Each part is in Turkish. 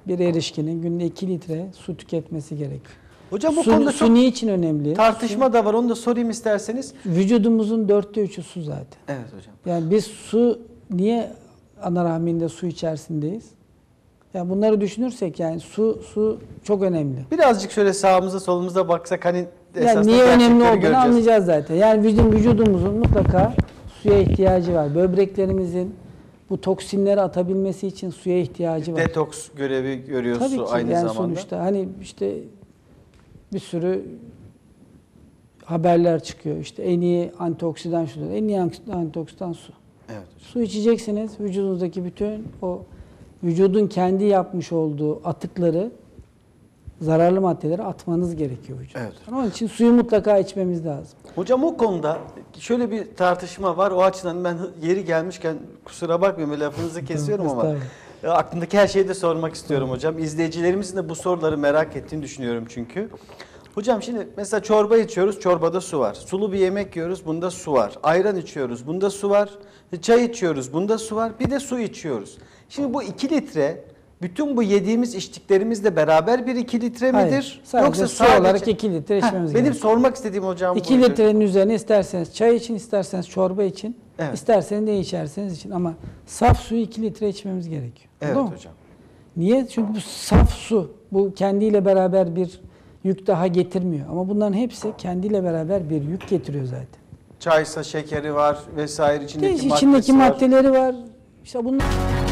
bir erişkinin günde 2 litre su tüketmesi gerekiyor. Hocam bu konuda Su çok niçin önemli? tartışma da var. Onu da sorayım isterseniz. Vücudumuzun 3'ü su zaten. Evet hocam. Yani biz niye ana rahminde su içerisindeyiz? Yani bunları düşünürsek yani su çok önemli. Birazcık şöyle sağımıza solumuza baksak hani Yani esasında niye önemli gerçekleri olduğunu göreceğiz. anlayacağız zaten. Yani vücudumuzun mutlaka suya ihtiyacı var. Böbreklerimizin bu toksinleri atabilmesi için suya ihtiyacı var. Detoks görevi görüyor Tabii su ki aynı yani zamanda. sonuçta hani işte bir sürü haberler çıkıyor. İşte en iyi antioksidan şudur. En iyi antioksidan su. Evet. Su içeceksiniz. Vücudunuzdaki bütün o vücudun kendi yapmış olduğu atıkları, zararlı maddeleri atmanız gerekiyor vücuda. Evet. Onun için suyu mutlaka içmemiz lazım. Hocam o konuda şöyle bir tartışma var. O açıdan ben yeri gelmişken kusura bakmayın lafınızı kesiyorum ama aklımdaki her şeyi de sormak istiyorum hocam. İzleyicilerimizin de bu soruları merak ettiğini düşünüyorum çünkü. Hocam şimdi mesela çorba içiyoruz, çorbada su var. Sulu bir yemek yiyoruz, bunda su var. Ayran içiyoruz, bunda su var. Çay içiyoruz, bunda su var. Bir de su içiyoruz. Şimdi bu 2 litre bütün bu yediğimiz içtiklerimizle beraber bir 2 litre midir? Hayır, sadece su olarak 2 litre içmemiz benim gerekiyor. sormak istediğim hocam 2 buydu. litrenin üzerine isterseniz çay için, isterseniz çorba için, Evet. isterseniz ne içerseniz için ama saf suyu 2 litre içmemiz gerekiyor. Evet Doğru mu? hocam. Niye? Çünkü bu saf su, bu kendiyle beraber bir yük daha getirmiyor. Ama bunların hepsi kendiyle beraber bir yük getiriyor zaten. Çaysa şekeri var vesaire içindeki maddesi İçindeki var. maddeleri var. İşte bunlar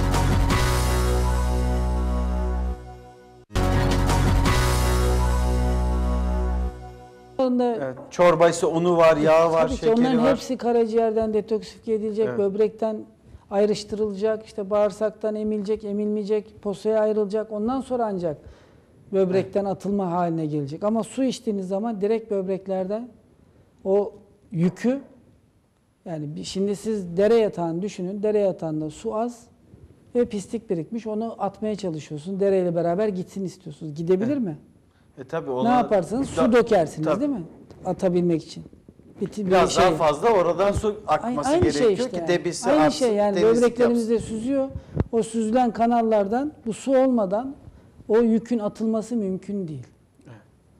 Evet, çorbaysa unu var, yağı var, tabii ki şekeri onların var. hepsi karaciğerden detoksifike edilecek, Evet. böbrekten ayrıştırılacak, işte bağırsaktan emilecek, emilmeyecek, posaya ayrılacak. Ondan sonra ancak böbrekten atılma haline gelecek. Ama su içtiğiniz zaman direkt böbreklerden o yükü yani şimdi siz dere yatağını düşünün. Dere yatağında su az ve pislik birikmiş. Onu atmaya çalışıyorsunuz. Dereyle beraber gitsin istiyorsunuz. Gidebilir mi? Tabii Ne ona yaparsınız? Su dökersiniz tabii. değil mi? Atabilmek için. Biraz daha fazla oradan su akması aynı gerekiyor şey işte ki debisi aynı aksın, şey yani temizlik böbreklerimizde süzüyor. O süzülen kanallardan bu su olmadan o yükün atılması mümkün değil.